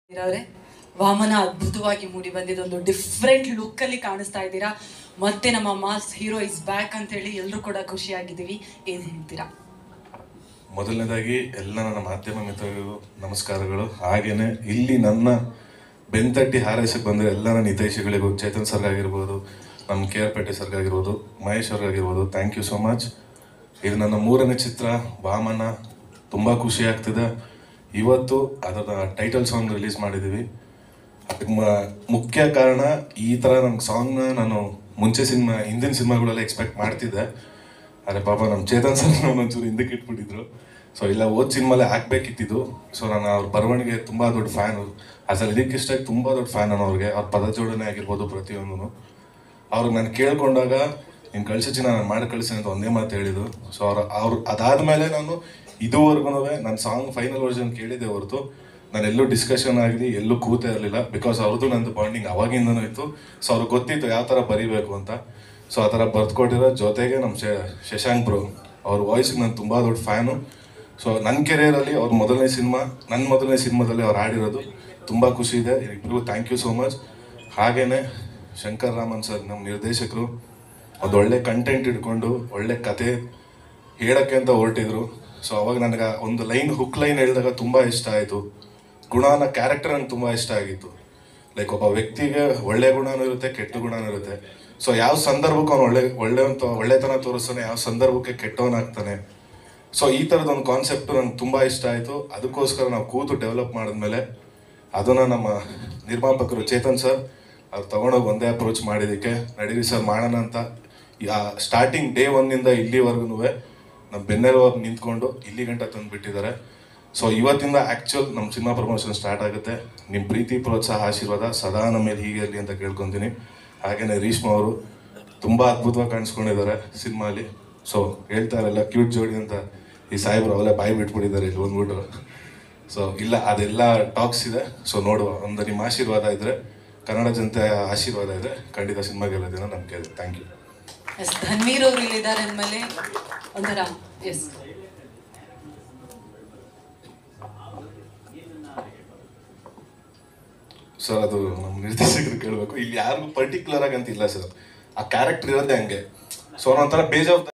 ಅವರೇ ವಾಮನ ಅದ್ಭುತವಾಗಿ ಮೂಡಿ ಬಂದಿದೆ. ಒಂದು ಡಿಫ್ರೆಂಟ್ ಲುಕ್ ಅಲ್ಲಿ ಕಾಣಿಸ್ತಾ ಇದ್ದೀರಾ. ಮತ್ತೆ ನಮ್ಮ ಮಾಸ್ ಹೀರೋ ಇಸ್ ಬ್ಯಾಕ್ ಅಂತ ಹೇಳಿ ಎಲ್ಲರೂ ಕೂಡ ಖುಷಿಯಾಗಿದ್ದೀವಿ. ಏನ್ ಹೇಳ್ತೀರಾ? ಮೊದಲನೇದಾಗಿ ಎಲ್ಲ ನನ್ನ ಮಾಧ್ಯಮ ಮಿತ್ರರಿಗೂ ನಮಸ್ಕಾರಗಳು. ಹಾಗೇನೆ ಇಲ್ಲಿ ನನ್ನ ಬೆಂತಟ್ಟಿ ಹಾರೈಸಕ್ಕೆ ಬಂದರೆ ಎಲ್ಲ ನನ್ನ ಹಿತೈಷಿಗಳಿಗೂ, ಚೇತನ್ ಸರ್ಗ್ ಆಗಿರ್ಬೋದು, ನಮ್ಮ ಕೆ ಆರ್ ಪೇಟೆ ಸರ್ಗ್ ಆಗಿರ್ಬೋದು, ಮಹೇಶ್ ಅವ್ರಿಗಾಗಿರ್ಬೋದು, ಥ್ಯಾಂಕ್ ಯು ಸೋ ಮಚ್. ಇದು ನನ್ನ 3ನೇ ಚಿತ್ರ ವಾಮನ. ತುಂಬ ಖುಷಿ ಆಗ್ತಿದೆ. ಇವತ್ತು ಅದರ ಟೈಟಲ್ ಸಾಂಗ್ ರಿಲೀಸ್ ಮಾಡಿದ್ದೀವಿ. ಅದಕ್ಕೆ ಮುಖ್ಯ ಕಾರಣ ಈ ಥರ ನಮ್ಮ ಸಾಂಗ್ನ ನಾನು ಹಿಂದಿನ ಸಿನಿಮಾಗಳೆಲ್ಲ ಎಕ್ಸ್ಪೆಕ್ಟ್ ಮಾಡ್ತಿದ್ದೆ. ಆದರೆ ಪಾಪ ನಮ್ಮ ಚೇತನ್ ಸರ್ ಒಂಚೂರು ಹಿಂದಕ್ಕೆ ಇಟ್ಬಿಟ್ಟಿದ್ರು. ಸೊ ಇಲ್ಲ ಓದ್ ಸಿನಿಮಾಲೇ ಹಾಕ್ಬೇಕಿತ್ತಿದ್ದು. ಸೊ ನಾನು ಅವ್ರ ಬರವಣಿಗೆ ತುಂಬ ದೊಡ್ಡ ಫ್ಯಾನು. ಅಸಲು ಇದಕ್ಕಿಷ್ಟಾಗಿ ತುಂಬ ದೊಡ್ಡ ಫ್ಯಾನ್ ನಾನು ಅವ್ರಿಗೆ. ಅವ್ರ ಪದ ಜೋಡಣೆ ಆಗಿರ್ಬೋದು ಪ್ರತಿಯೊಂದೂ. ಅವ್ರಿಗೆ ನಾನು ಕೇಳ್ಕೊಂಡಾಗ ನೀನು ಕಳಿಸಿ ನಾನು ಮಾಡಿ ಕಳಿಸ್ತೀನಿ ಅಂತ ಒಂದೇ ಮಾತು ಹೇಳಿದ್ರು. ಸೊ ಅವ್ರು ಅದಾದಮೇಲೆ ನಾನು ಇದುವರೆಗೂ ನನ್ನ ಸಾಂಗ್ ಫೈನಲ್ ವರ್ಷನ್ ಕೇಳಿದ್ದೆ ಹೊರತು ನಾನು ಎಲ್ಲೂ ಡಿಸ್ಕಷನ್ ಆಗಲಿ ಎಲ್ಲೂ ಕೂತೇ ಇರಲಿಲ್ಲ. ಬಿಕಾಸ್ ಅವ್ರದ್ದು ನಂದು ಬಾಂಡಿಂಗ್ ಅವಾಗಿಂದನೂ ಇತ್ತು. ಸೊ ಅವ್ರಿಗೆ ಗೊತ್ತಿತ್ತು ಯಾವ ಥರ ಬರೀಬೇಕು ಅಂತ. ಸೊ ಆ ಥರ ಬರ್ದುಕೊಟ್ಟಿರೋ ಜೊತೆಗೆ ನಮ್ಮ ಶಶಾಂಕ್ ಬ್ರೋ ಅವ್ರ ವಾಯ್ಸಿಗೆ ನಾನು ತುಂಬ ದೊಡ್ಡ ಫ್ಯಾನು. ಸೊ ನನ್ನ ಕೆರಿಯರಲ್ಲಿ ಅವ್ರ ನನ್ನ ಮೊದಲನೇ ಸಿನಿಮಾದಲ್ಲಿ ಅವ್ರು ಆಡಿರೋದು ತುಂಬ ಖುಷಿ ಇದೆ. ಇಬ್ಬರಿಗೂ ಥ್ಯಾಂಕ್ ಯು ಸೋ ಮಚ್. ಹಾಗೆಯೇ ಶಂಕರ್ ರಾಮನ್ ಸರ್ ನಮ್ಮ ನಿರ್ದೇಶಕರು ಒಂದು ಒಳ್ಳೆ ಕಂಟೆಂಟ್ ಇಟ್ಕೊಂಡು ಒಳ್ಳೆ ಕತೆ ಹೇಳೋಕ್ಕೆ ಅಂತ ಹೊರಟಿದ್ರು. ಸೊ ಅವಾಗ ನನಗೆ ಒಂದು ಹುಕ್ ಲೈನ್ ಹೇಳಿದಾಗ ತುಂಬ ಇಷ್ಟ ಆಯಿತು. ಗುಣನ ಕ್ಯಾರೆಕ್ಟರ್ ನನಗೆ ತುಂಬ ಇಷ್ಟ ಆಗಿತ್ತು. ಲೈಕ್ ಒಬ್ಬ ವ್ಯಕ್ತಿಗೆ ಒಳ್ಳೆ ಗುಣನೂ ಇರುತ್ತೆ, ಕೆಟ್ಟ ಗುಣನೂ ಇರುತ್ತೆ. ಸೊ ಯಾವ ಸಂದರ್ಭಕ್ಕೆ ಅವ್ನು ಒಳ್ಳೆತನ ತೋರಿಸ್ತಾನೆ, ಯಾವ ಸಂದರ್ಭಕ್ಕೆ ಕೆಟ್ಟವನಾಗ್ತಾನೆ. ಸೊ ಈ ಥರದ ಒಂದು ಕಾನ್ಸೆಪ್ಟು ನನಗೆ ತುಂಬ ಇಷ್ಟ ಆಯಿತು. ಅದಕ್ಕೋಸ್ಕರ ನಾವು ಕೂತು ಡೆವಲಪ್ ಮಾಡಿದ್ಮೇಲೆ ಅದನ್ನು ನಮ್ಮ ನಿರ್ಮಾಪಕರು ಚೇತನ್ ಸರ್ ಅವ್ರು ತೊಗೊಂಡೋಗಿ ಒಂದೇ ಅಪ್ರೋಚ್ ಮಾಡಿದ್ದಕ್ಕೆ ನಡೀರಿ ಸರ್ ಮಾಡೋಣ ಅಂತ ಸ್ಟಾರ್ಟಿಂಗ್ ಡೇ 1 ಇಲ್ಲಿವರೆಗೂ ನಮ್ಮ ಬೆನ್ನೆಲುಬಾಗಿ ನಿಂತ್ಕೊಂಡು ಇಲ್ಲಿ ಗಂಟ ತಂದುಬಿಟ್ಟಿದ್ದಾರೆ. ಸೊ ಇವತ್ತಿಂದ ಆ್ಯಕ್ಚುಲ್ ನಮ್ಮ ಸಿನಿಮಾ ಪ್ರಮೋಷನ್ ಸ್ಟಾರ್ಟ್ ಆಗುತ್ತೆ. ನಿಮ್ಮ ಪ್ರೀತಿ ಪ್ರೋತ್ಸಾಹ ಆಶೀರ್ವಾದ ಸದಾ ನಮ್ಮ ಮೇಲೆ ಹೀಗೆ ಇರಲಿ ಅಂತ ಕೇಳ್ಕೊತೀನಿ. ಹಾಗೆಯೇ ರೀಶ್ಮಾ ಅವರು ತುಂಬ ಅದ್ಭುತವಾಗಿ ಕಾಣಿಸ್ಕೊಂಡಿದ್ದಾರೆ ಸಿನಿಮಾಲಿ. ಸೊ ಹೇಳ್ತಾರಲ್ಲ ಕ್ಯೂಟ್ ಜೋಡಿ ಅಂತ, ಈ ಸಾಹೇಬ್ರು ಅವೆಲ್ಲ ಬಾಯಿ ಬಿಟ್ಬಿಟ್ಟಿದ್ದಾರೆ ಇಲ್ಲಿ ಬಂದ್ಬಿಟ್ಟು. ಸೊ ಇಲ್ಲ, ಅದೆಲ್ಲ ಟಾಕ್ಸ್ ಇದೆ. ಸೊ ನೋಡುವ, ಒಂದು ನಿಮ್ಮ ಆಶೀರ್ವಾದ ಇದ್ದರೆ, ಕನ್ನಡ ಜನತೆ ಆಶೀರ್ವಾದ ಇದ್ದರೆ ಖಂಡಿತ ಸಿನಿಮಾ ಗೆಲ್ಲೋದಿನ ನಂಬಿಕೆ ಇದೆ. Thank you. ಧನ್ವೀರ್ ಅವರು ಇಲ್ಲಿದ್ದಾರೆ ಅಂದಮೇಲೆ ಒಂಥರ ಎಸ್ ಸರ್ ಅದು ನಮ್ಮ ನಿರ್ದೇಶಕರು ಕೇಳಬೇಕು. ಇಲ್ಲಿ ಯಾರಿಗೂ ಪರ್ಟಿಕ್ಯುಲರ್ ಆಗಿ ಅಂತ ಇಲ್ಲ ಸರ್. ಆ ಕ್ಯಾರೆಕ್ಟರ್ ಇರೋದೇ ಹಂಗೆ. ಸೊ ಒಂಥರ ಬೇಜವಾಬ್ದಾರಿ